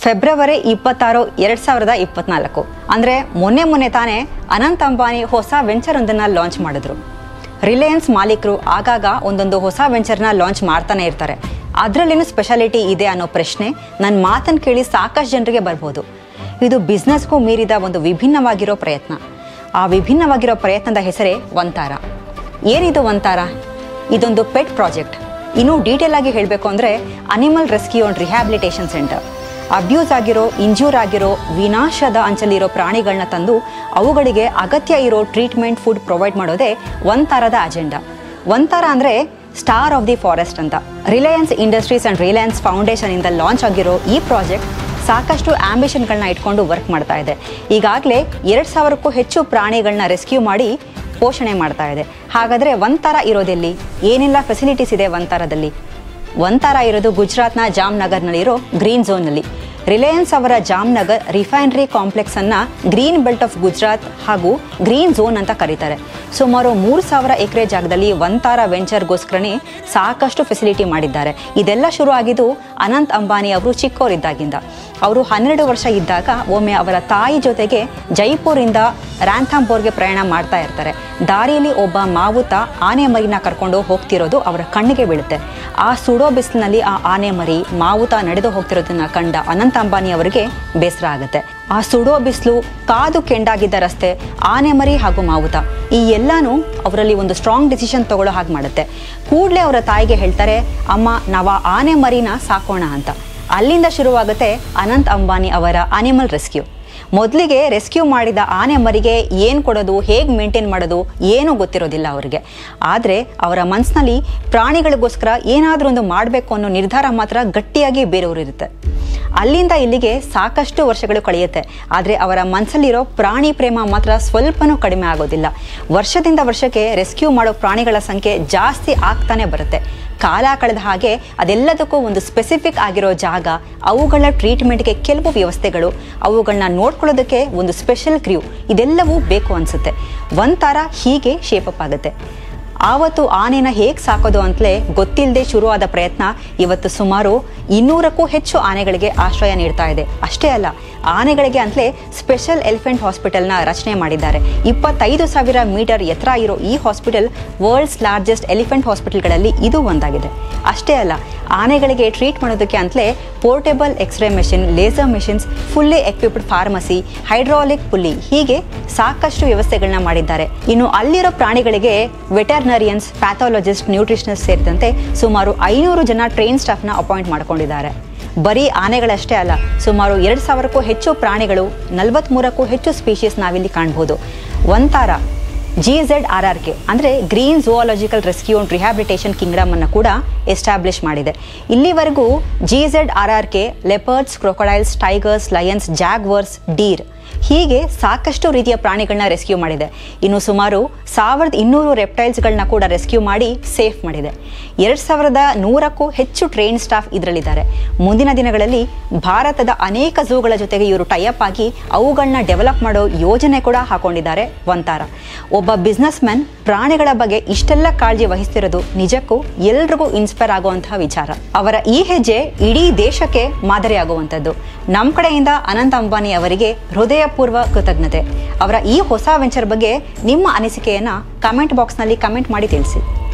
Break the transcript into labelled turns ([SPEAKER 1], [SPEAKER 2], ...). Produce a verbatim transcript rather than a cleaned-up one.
[SPEAKER 1] February ಇಪ್ಪತ್ತಾರು ಎರಡ್ ಸಾವಿರದ ಇಪ್ಪತ್ನಾಲ್ಕು ಅಂದರೆ ಮೊನ್ನೆ ಮೊನ್ನೆ ತಾನೇ ಅನಂತ್ ಅಂಬಾನಿ ಹೊಸ ವೆಂಚರ್ ಒಂದನ್ನು ಲಾಂಚ್ ಮಾಡಿದ್ರು. ರಿಲಯನ್ಸ್ ಮಾಲೀಕರು ಆಗಾಗ ಒಂದೊಂದು ಹೊಸ ವೆಂಚರ್ನ ಲಾಂಚ್ ಮಾಡ್ತಾನೆ ಇರ್ತಾರೆ. ಅದರಲ್ಲೇನು ಸ್ಪೆಷಾಲಿಟಿ ಇದೆ ಅನ್ನೋ ಪ್ರಶ್ನೆ ನನ್ನ ಮಾತನ್ನು ಕೇಳಿ ಸಾಕಷ್ಟು ಜನರಿಗೆ ಬರ್ಬೋದು. ಇದು ಬಿಸ್ನೆಸ್ಗೂ ಮೀರಿದ ಒಂದು ವಿಭಿನ್ನವಾಗಿರೋ ಪ್ರಯತ್ನ. ಆ ವಿಭಿನ್ನವಾಗಿರೋ ಪ್ರಯತ್ನದ ಹೆಸರೇ ವಂತಾರ. ಏನಿದು ವಂತಾರ? ಇದೊಂದು ಪೆಟ್ ಪ್ರಾಜೆಕ್ಟ್. ಇನ್ನೂ ಡೀಟೇಲ್ ಆಗಿ ಹೇಳಬೇಕು ಅಂದರೆ animal rescue and rehabilitation centre. Abuse ಆಗಿರೋ, ಇಂಜ್ಯೂರ್ ಆಗಿರೋ, ವಿನಾಶದ ಅಂಚಲಿರೋ ಪ್ರಾಣಿಗಳನ್ನ ತಂದು ಅವುಗಳಿಗೆ ಅಗತ್ಯ ಇರೋ ಟ್ರೀಟ್ಮೆಂಟ್, ಫುಡ್ ಪ್ರೊವೈಡ್ ಮಾಡೋದೇ ವಂತಾರದ ಅಜೆಂಡಾ. ವಂತಾರ ಅಂದರೆ ಸ್ಟಾರ್ ಆಫ್ ದಿ ಫಾರೆಸ್ಟ್ ಅಂತ. ರಿಲಯನ್ಸ್ ಇಂಡಸ್ಟ್ರೀಸ್ ಆ್ಯಂಡ್ ರಿಲಯನ್ಸ್ ಫೌಂಡೇಶನಿಂದ ಲಾಂಚ್ ಆಗಿರೋ ಈ ಪ್ರಾಜೆಕ್ಟ್ ಸಾಕಷ್ಟು ಆಂಬಿಷನ್ಗಳನ್ನ ಇಟ್ಕೊಂಡು ವರ್ಕ್ ಮಾಡ್ತಾ ಇದೆ. ಈಗಾಗಲೇ ಎರಡು ಸಾವಿರಕ್ಕೂ ಹೆಚ್ಚು ಪ್ರಾಣಿಗಳನ್ನ ರೆಸ್ಕ್ಯೂ ಮಾಡಿ ಪೋಷಣೆ ಮಾಡ್ತಾ ಇದೆ. ಹಾಗಾದರೆ ವಂತಾರ ಇರೋದೆಲ್ಲಿ? ಏನೆಲ್ಲ ಫೆಸಿಲಿಟೀಸ್ ಇದೆ ವಂತಾರದಲ್ಲಿ? ವಂತಾರ ಇರೋದು ಗುಜರಾತ್ನ ಜಾಮ್ನಗರ್ನಲ್ಲಿರೋ ಗ್ರೀನ್ ಝೋನ್ನಲ್ಲಿ. ರಿಲಯನ್ಸ್ ಅವರ ಜಾಮ್ನಗರ್ ರಿಫೈನರಿ ಕಾಂಪ್ಲೆಕ್ಸ್ ಅನ್ನ ಗ್ರೀನ್ ಬೆಲ್ಟ್ ಆಫ್ ಗುಜರಾತ್ ಹಾಗೂ ಗ್ರೀನ್ ಝೋನ್ ಅಂತ ಕರೀತಾರೆ. ಸುಮಾರು ಮೂರು ಸಾವಿರ ಎಕರೆ ಜಾಗದಲ್ಲಿ ವಂತಾರ ವೆಂಚರ್ಗೋಸ್ಕರನೇ ಸಾಕಷ್ಟು ಫೆಸಿಲಿಟಿ ಮಾಡಿದ್ದಾರೆ. ಇದೆಲ್ಲ ಶುರು ಆಗಿದ್ದು ಅನಂತ್ ಅಂಬಾನಿ ಅವರು ಚಿಕ್ಕವರಿದ್ದಾಗಿಂದ. ಅವರು ಹನ್ನೆರಡು ವರ್ಷ ಇದ್ದಾಗ ಒಮ್ಮೆ ಅವರ ತಾಯಿ ಜೊತೆಗೆ ಜೈಪುರಿಂದ ರ್ಯಾಂಥಂಬೋರ್ಗೆ ಪ್ರಯಾಣ ಮಾಡ್ತಾ ಇರ್ತಾರೆ. ದಾರಿಯಲ್ಲಿ ಒಬ್ಬ ಮಾವುತ ಆನೆ ಮರಿನ ಕರ್ಕೊಂಡು ಹೋಗ್ತಿರೋದು ಅವರ ಕಣ್ಣಿಗೆ ಬೀಳುತ್ತೆ. ಆ ಸುಡೋ ಬಿಸಿಲಿನಲ್ಲಿ ಆ ಆನೆ ಮರಿ ಮಾವುತ ನಡೆದು ಹೋಗ್ತಿರೋದನ್ನ ಕಂಡ ಅನಂತ್ ಅಂಬಾನಿ ಅವರಿಗೆ ಬೇಸರ ಆಗುತ್ತೆ. ಆ ಸುಡೋ ಬಿಸಿಲು, ಕಾದು ಕೆಂಡಾಗಿದ್ದ ರಸ್ತೆ, ಆನೆ ಮರಿ ಹಾಗೂ ಮಾವುತ, ಈ ಎಲ್ಲಾನು ಅವರಲ್ಲಿ ಒಂದು ಸ್ಟ್ರಾಂಗ್ ಡಿಸಿಷನ್ ತಗೊಳ್ಳೋ ಹಾಗೆ ಮಾಡುತ್ತೆ. ಕೂಡಲೇ ಅವರ ತಾಯಿಗೆ ಹೇಳ್ತಾರೆ, ಅಮ್ಮ ನಾವು ಆ ಆನೆ ಮರಿನ ಸಾಕೋಣ ಅಂತ. ಅಲ್ಲಿಂದ ಶುರುವಾಗುತ್ತೆ ಅನಂತ್ ಅಂಬಾನಿ ಅವರ ಅನಿಮಲ್ ರೆಸ್ಕ್ಯೂ. ಮೊದಲಿಗೆ ರೆಸ್ಕ್ಯೂ ಮಾಡಿದ ಆನೆ ಮರಿಗೆ ಏನು ಕೊಡೋದು, ಹೇಗೆ ಮೇಂಟೈನ್ ಮಾಡೋದು ಏನೂ ಗೊತ್ತಿರೋದಿಲ್ಲ ಅವರಿಗೆ. ಆದರೆ ಅವರ ಮನಸ್ಸಿನಲ್ಲಿ ಪ್ರಾಣಿಗಳಿಗೋಸ್ಕರ ಏನಾದರೂ ಒಂದು ಮಾಡಬೇಕು ಅನ್ನೋ ನಿರ್ಧಾರ ಮಾತ್ರ ಗಟ್ಟಿಯಾಗಿ ಬೇರೆಯವರು ಇರುತ್ತೆ. ಅಲ್ಲಿಂದ ಇಲ್ಲಿಗೆ ಸಾಕಷ್ಟು ವರ್ಷಗಳು ಕಳೆಯುತ್ತೆ. ಆದರೆ ಅವರ ಮನಸ್ಸಲ್ಲಿರೋ ಪ್ರಾಣಿ ಪ್ರೇಮ ಮಾತ್ರ ಸ್ವಲ್ಪನೂ ಕಡಿಮೆ ಆಗೋದಿಲ್ಲ. ವರ್ಷದಿಂದ ವರ್ಷಕ್ಕೆ ರೆಸ್ಕ್ಯೂ ಮಾಡೋ ಪ್ರಾಣಿಗಳ ಸಂಖ್ಯೆ ಜಾಸ್ತಿ ಆಗ್ತಾನೆ ಬರುತ್ತೆ. ಕಾಲ ಕಳೆದ ಹಾಗೆ ಅದೆಲ್ಲದಕ್ಕೂ ಒಂದು ಸ್ಪೆಸಿಫಿಕ್ ಆಗಿರೋ ಜಾಗ, ಅವುಗಳ ಟ್ರೀಟ್ಮೆಂಟ್ಗೆ ಕೆಲವು ವ್ಯವಸ್ಥೆಗಳು, ಅವುಗಳನ್ನ ನೋಡ್ಕೊಳ್ಳೋದಕ್ಕೆ ಒಂದು ಸ್ಪೆಷಲ್ ಕ್ರ್ಯೂ, ಇದೆಲ್ಲವೂ ಬೇಕು ಅನಿಸುತ್ತೆ. ವಂತಾರ ಹೀಗೆ ಶೇಪಪ್ ಆಗುತ್ತೆ. ಆವತ್ತು ಆನೆನ ಹೇಗೆ ಸಾಕೋದು ಅಂತಲೇ ಗೊತ್ತಿಲ್ಲದೆ ಶುರುವಾದ ಪ್ರಯತ್ನ ಇವತ್ತು ಸುಮಾರು ಇನ್ನೂರಕ್ಕೂ ಹೆಚ್ಚು ಆನೆಗಳಿಗೆ ಆಶ್ರಯ ನೀಡ್ತಾ ಇದೆ. ಅಷ್ಟೇ ಅಲ್ಲ, ಆನೆಗಳಿಗೆ ಅಂತಲೇ ಸ್ಪೆಷಲ್ ಎಲಿಫೆಂಟ್ ಹಾಸ್ಪಿಟಲ್ನ ರಚನೆ ಮಾಡಿದ್ದಾರೆ. ಇಪ್ಪತ್ತೈದು ಸಾವಿರ ಮೀಟರ್ ಎತ್ತರ ಇರೋ ಈ ಹಾಸ್ಪಿಟಲ್ ವರ್ಲ್ಡ್ಸ್ ಲಾರ್ಜೆಸ್ಟ್ ಎಲಿಫೆಂಟ್ ಹಾಸ್ಪಿಟಲ್ಗಳಲ್ಲಿ ಇದು ಒಂದಾಗಿದೆ. ಅಷ್ಟೇ ಅಲ್ಲ, ಆನೆಗಳಿಗೆ ಟ್ರೀಟ್ ಮಾಡೋದಕ್ಕೆ ಅಂತಲೇ portable x-ray machine, laser machines, fully equipped pharmacy, hydraulic pulley, ಹೀಗೆ ಸಾಕಷ್ಟು ವ್ಯವಸ್ಥೆಗಳನ್ನ ಮಾಡಿದ್ದಾರೆ. ಇನ್ನು ಅಲ್ಲಿರೋ ಪ್ರಾಣಿಗಳಿಗೆ ವೆಟರ್ನರಿಯನ್ಸ್, ಪ್ಯಾಥಾಲಜಿಸ್ಟ್, ನ್ಯೂಟ್ರಿಷನಿಸ್ಟ್ ಸೇರಿದಂತೆ ಸುಮಾರು ಐನೂರು ಜನ ಟ್ರೈನ್ ಸ್ಟಾಫ್ನ ಅಪಾಯಿಂಟ್ ಮಾಡ್ಕೊಂಡಿದ್ದಾರೆ. ಬರೀ ಆನೆಗಳಷ್ಟೇ ಅಲ್ಲ, ಸುಮಾರು ಎರಡು ಸಾವಿರಕ್ಕೂ ಹೆಚ್ಚು ಪ್ರಾಣಿಗಳು, ನಲವತ್ತ್ಮೂರಕ್ಕೂ ಹೆಚ್ಚು ಸ್ಪೀಷೀಸ್ ನಾವಿಲ್ಲಿ ಕಾಣ್ಬೋದು. Vantara G Z R R K ಅಂದರೆ green zoological rescue and rehabilitation kingdom ಅನ್ನು ಕೂಡ ಎಸ್ಟಾಬ್ಲಿಷ್ ಮಾಡಿದೆ. ಇಲ್ಲಿವರೆಗೂ G Z R R K leopards, crocodiles, tigers, lions, jaguars, deer ಹೀಗೆ ಸಾಕಷ್ಟು ರೀತಿಯ ಪ್ರಾಣಿಗಳನ್ನ ರೆಸ್ಕ್ಯೂ ಮಾಡಿದೆ. ಇನ್ನು ಸುಮಾರು ಸಾವಿರದ ಇನ್ನೂರು ರೆಪ್ಟೈಲ್ಸ್ಗಳನ್ನ ಕೂಡ ರೆಸ್ಕ್ಯೂ ಮಾಡಿ ಸೇಫ್ ಮಾಡಿದೆ. ಎರಡು ಸಾವಿರದ ನೂರಕ್ಕೂ ಹೆಚ್ಚು ಟ್ರೈನ್ ಸ್ಟಾಫ್ ಇದರಲ್ಲಿದ್ದಾರೆ. ಮುಂದಿನ ದಿನಗಳಲ್ಲಿ ಭಾರತದ ಅನೇಕ ಝೂಗಳ ಜೊತೆಗೆ ಇವರು ಟೈಅಪ್ ಆಗಿ ಅವುಗಳನ್ನ ಡೆವಲಪ್ ಮಾಡೋ ಯೋಜನೆ ಕೂಡ ಹಾಕೊಂಡಿದ್ದಾರೆ ವಂತಾರ. ಒಬ್ಬ ಬಿಸ್ನೆಸ್ ಮ್ಯಾನ್ ಪ್ರಾಣಿಗಳ ಬಗ್ಗೆ ಇಷ್ಟೆಲ್ಲ ಕಾಳಜಿ ವಹಿಸ್ತಿರೋದು ನಿಜಕ್ಕೂ ಎಲ್ರಿಗೂ ಇನ್ಸ್ಪೈರ್ ಆಗುವಂತಹ ವಿಚಾರ. ಅವರ ಈ ಹೆಜ್ಜೆ ಇಡೀ ದೇಶಕ್ಕೆ ಮಾದರಿಯಾಗುವಂಥದ್ದು. ನಮ್ಮ ಕಡೆಯಿಂದ ಅನಂತ್ ಅಂಬಾನಿ ಅವರಿಗೆ ಹೃದಯಪೂರ್ವ ಕೃತಜ್ಞತೆ. ಅವರ ಈ ಹೊಸ ವೆಂಚರ್ ಬಗ್ಗೆ ನಿಮ್ಮ ಅನಿಸಿಕೆಯನ್ನು ಕಮೆಂಟ್ ಬಾಕ್ಸ್ನಲ್ಲಿ ಕಮೆಂಟ್ ಮಾಡಿ ತಿಳಿಸಿ.